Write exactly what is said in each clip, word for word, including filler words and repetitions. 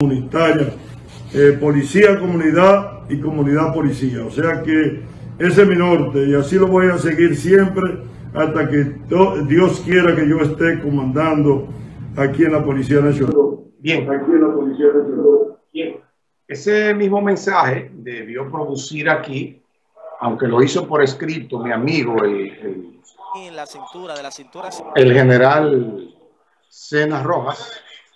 comunitaria, eh, policía, comunidad y comunidad policía. O sea que ese es mi norte y así lo voy a seguir siempre hasta que Dios quiera que yo esté comandando aquí en la Policía Nacional. Bien, aquí en la Policía Nacional. Bien. Ese mismo mensaje debió producir aquí, aunque lo hizo por escrito, mi amigo, el, el, en la cintura, de la cintura. el general Cenas Rojas.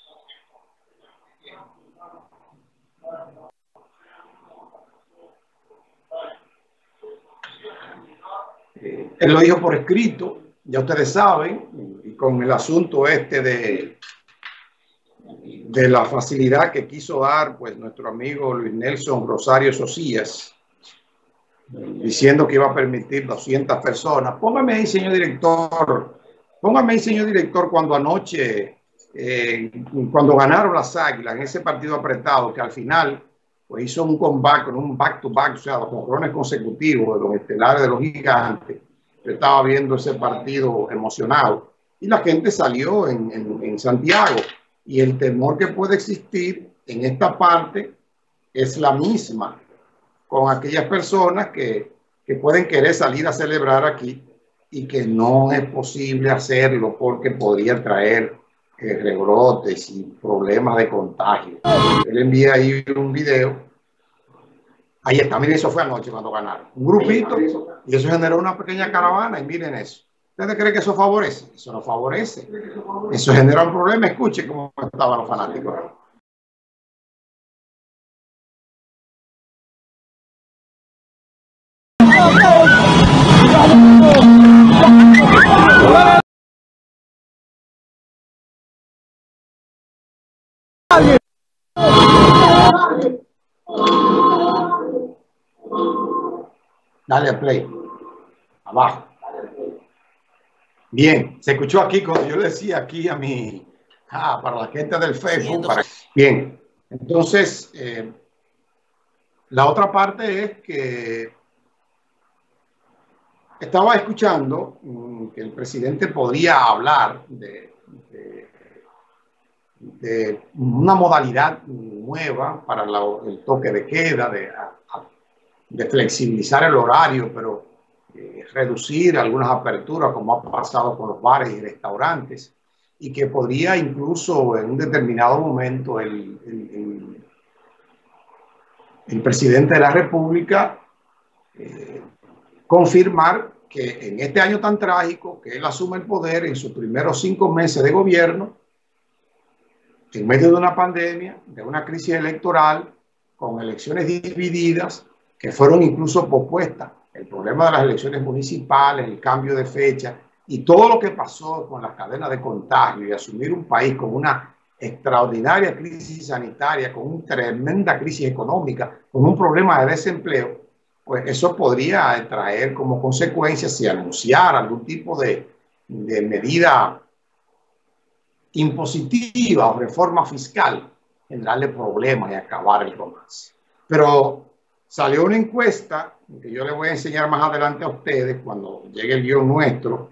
Eh, él lo dijo por escrito, ya ustedes saben, y con el asunto este de, de la facilidad que quiso dar pues nuestro amigo Luis Nelson Rosario Socias, diciendo que iba a permitir doscientas personas. Póngame ahí, señor director, póngame ahí, señor director, cuando anoche, eh, cuando ganaron las Águilas en ese partido apretado, que al final pues hizo un comeback, con un back-to-back, o sea, los jonrones consecutivos de los estelares de los Gigantes. Yo estaba viendo ese partido emocionado y la gente salió en, en, en Santiago, y el temor que puede existir en esta parte es la misma con aquellas personas que, que pueden querer salir a celebrar aquí y que no es posible hacerlo porque podría traer eh, rebrotes y problemas de contagio. Él envía ahí un video. Ahí está, miren, eso fue anoche cuando ganaron. Un grupito, y eso generó una pequeña caravana, y miren eso. ¿Ustedes creen que eso favorece? Eso no favorece. Eso genera un problema. Escuchen cómo estaban los fanáticos. Dale a play. Abajo. Bien, se escuchó aquí cuando yo decía aquí a mi... Ah, para la gente del Facebook. Para... Bien, entonces, eh, la otra parte es que estaba escuchando um, que el presidente podría hablar de, de, de una modalidad nueva para la, el toque de queda, de, de flexibilizar el horario, pero eh, reducir algunas aperturas, como ha pasado con los bares y restaurantes, y que podría incluso en un determinado momento el, el, el, el presidente de la República eh, confirmar que en este año tan trágico que él asume el poder, en sus primeros cinco meses de gobierno, en medio de una pandemia, de una crisis electoral, con elecciones divididas, que fueron incluso pospuestas, el problema de las elecciones municipales, el cambio de fecha y todo lo que pasó con las cadenas de contagio, y asumir un país con una extraordinaria crisis sanitaria, con una tremenda crisis económica, con un problema de desempleo, pues eso podría traer como consecuencia, si anunciara algún tipo de, de medida impositiva o reforma fiscal, generarle problemas y acabar el romance. Pero salió una encuesta que yo les voy a enseñar más adelante a ustedes cuando llegue el guión nuestro,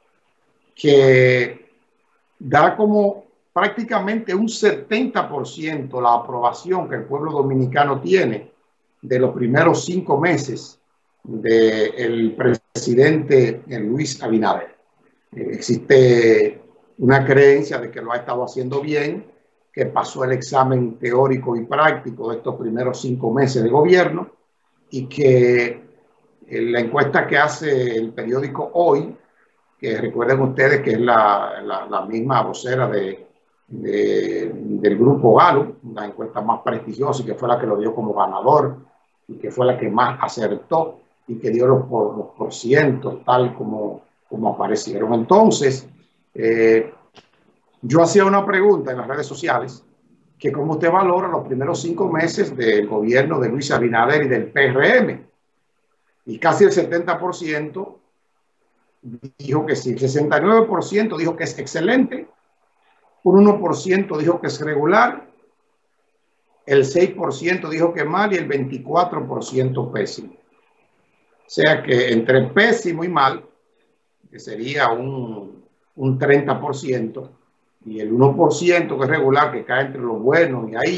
que da como prácticamente un setenta por ciento la aprobación que el pueblo dominicano tiene de los primeros cinco meses del presidente Luis Abinader. Eh, existe una creencia de que lo ha estado haciendo bien, que pasó el examen teórico y práctico de estos primeros cinco meses de gobierno, y que la encuesta que hace el periódico Hoy, que recuerden ustedes que es la, la, la misma vocera de, de, del grupo Gallup, una encuesta más prestigiosa y que fue la que lo dio como ganador y que fue la que más acertó y que dio los, por, los porcientos tal como, como aparecieron. Entonces, eh, yo hacía una pregunta en las redes sociales, que cómo usted valora los primeros cinco meses del gobierno de Luis Abinader y del P R M. Y casi el setenta por ciento dijo que sí, el sesenta y nueve por ciento dijo que es excelente, un uno por ciento dijo que es regular, el seis por ciento dijo que mal y el veinticuatro por ciento pésimo. O sea que entre pésimo y mal, que sería un, un treinta por ciento, y el uno por ciento que es regular, que cae entre los buenos, y ahí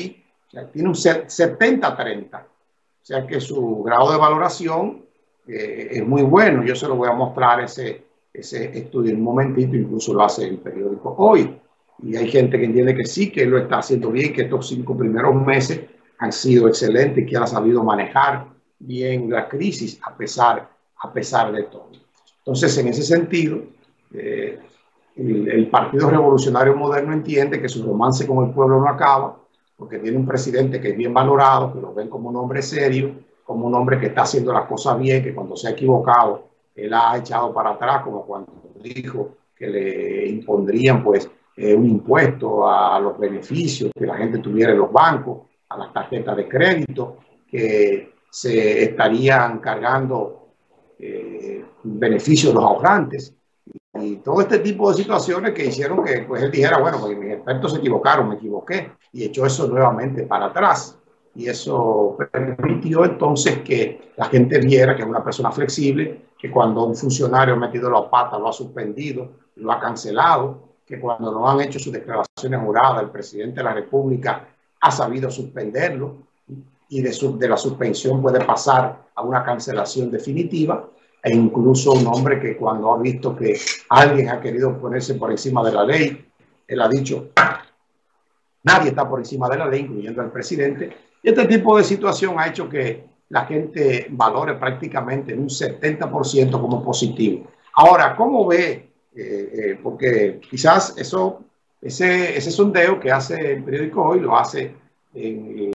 O sea, tiene un setenta treinta. O sea que su grado de valoración eh, es muy bueno. Yo se lo voy a mostrar ese, ese estudio en un momentito, incluso lo hace el periódico Hoy. Y hay gente que entiende que sí, que él lo está haciendo bien, que estos cinco primeros meses han sido excelentes y que él ha sabido manejar bien la crisis a pesar, a pesar de todo. Entonces, en ese sentido, eh, el, el Partido Revolucionario Moderno entiende que su romance con el pueblo no acaba, porque tiene un presidente que es bien valorado, que lo ven como un hombre serio, como un hombre que está haciendo las cosas bien, que cuando se ha equivocado, él ha echado para atrás, como cuando dijo que le impondrían pues eh, un impuesto a los beneficios que la gente tuviera en los bancos, a las tarjetas de crédito, que se estarían cargando eh, beneficios los ahorrantes. Y todo este tipo de situaciones que hicieron que pues, él dijera, bueno, porque mis expertos se equivocaron, me equivoqué, y echó eso nuevamente para atrás. Y eso permitió entonces que la gente viera que es una persona flexible, que cuando un funcionario ha metido la pata lo ha suspendido, lo ha cancelado, que cuando no han hecho sus declaraciones juradas, el presidente de la República ha sabido suspenderlo, y de, su, de la suspensión puede pasar a una cancelación definitiva. E incluso un hombre que cuando ha visto que alguien ha querido ponerse por encima de la ley, él ha dicho, nadie está por encima de la ley, incluyendo al presidente. Y este tipo de situación ha hecho que la gente valore prácticamente en un setenta por ciento como positivo. Ahora, ¿cómo ve? Eh, eh, porque quizás eso, ese, ese sondeo que hace el periódico Hoy lo hace en